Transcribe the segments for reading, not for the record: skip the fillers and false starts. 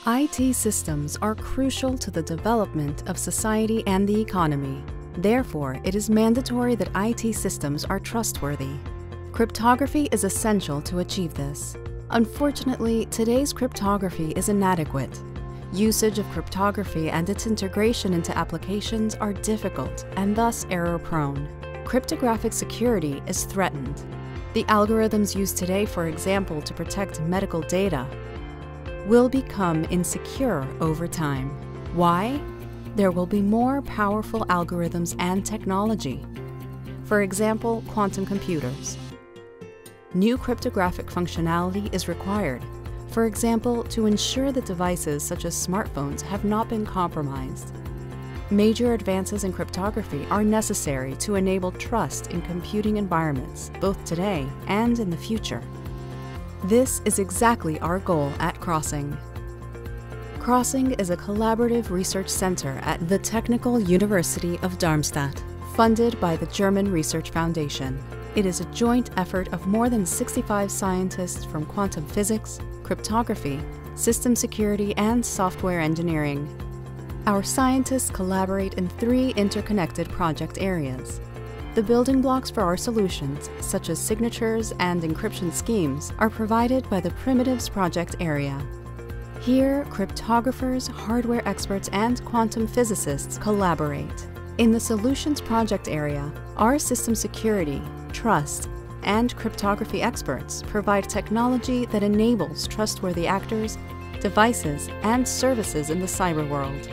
IT systems are crucial to the development of society and the economy. Therefore, it is mandatory that IT systems are trustworthy. Cryptography is essential to achieve this. Unfortunately, today's cryptography is inadequate. Usage of cryptography and its integration into applications are difficult and thus error-prone. Cryptographic security is threatened. The algorithms used today, for example, to protect medical data, will become insecure over time. Why? There will be more powerful algorithms and technology. For example, quantum computers. New cryptographic functionality is required, for example, to ensure that devices such as smartphones have not been compromised. Major advances in cryptography are necessary to enable trust in computing environments, both today and in the future. This is exactly our goal at Crossing. Crossing is a collaborative research center at the Technical University of Darmstadt, funded by the German Research Foundation. It is a joint effort of more than 65 scientists from quantum physics, cryptography, system security, and software engineering. Our scientists collaborate in 3 interconnected project areas. The building blocks for our solutions, such as signatures and encryption schemes, are provided by the Primitives project area. Here, cryptographers, hardware experts, and quantum physicists collaborate. In the Solutions project area, our system security, trust, and cryptography experts provide technology that enables trustworthy actors, devices, and services in the cyber world.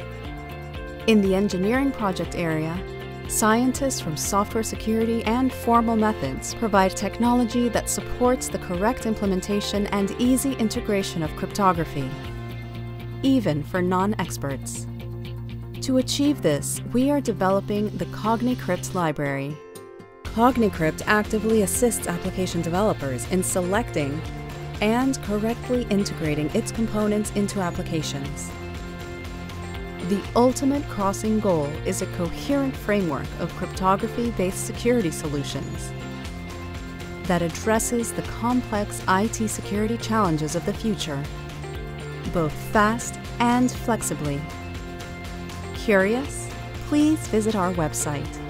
In the Engineering project area, scientists from software security and formal methods provide technology that supports the correct implementation and easy integration of cryptography, even for non-experts. To achieve this, we are developing the CogniCrypt library. CogniCrypt actively assists application developers in selecting and correctly integrating its components into applications. The ultimate Crossing goal is a coherent framework of cryptography-based security solutions that addresses the complex IT security challenges of the future, both fast and flexibly. Curious? Please visit our website.